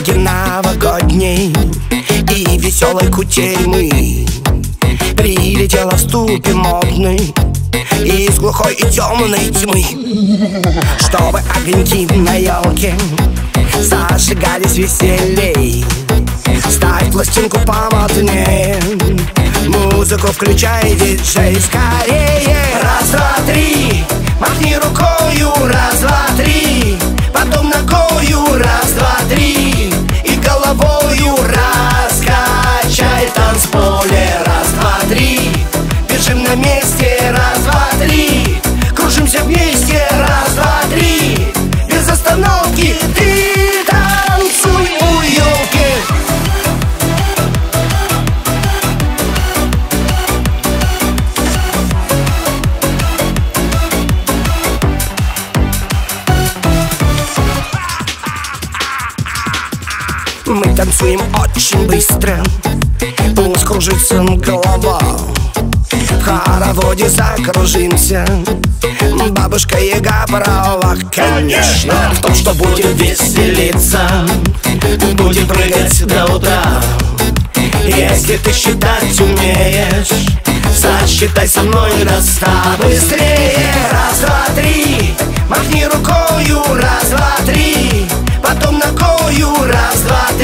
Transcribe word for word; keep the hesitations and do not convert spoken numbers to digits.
дороги новогодней и веселой кутерьмы прилетела в ступе модный из глухой и темной тьмы, чтобы огоньки на елке зажигались веселей. Ставь пластинку помоднее, музыку включай, диджей, скорее. Раз, два, три, махни рукою, раз, два, три, потом ногою, раз, два, три, и головою раскачай танцполе. Раз, два, три, бежим на месте, раз, два, три, кружимся вместе, раз, два, три, без остановки ты танцуй у елки. Мы танцуем очень быстро, пусть кружится голова. В хороводе закружимся, бабушка Яга права, конечно. В том, что будем веселиться, будем прыгать до утра. Если ты считать умеешь, засчитай со мной до ста. Быстрее! Раз, два, три, махни рукою, раз, два, три, потом ногою, раз, два, три.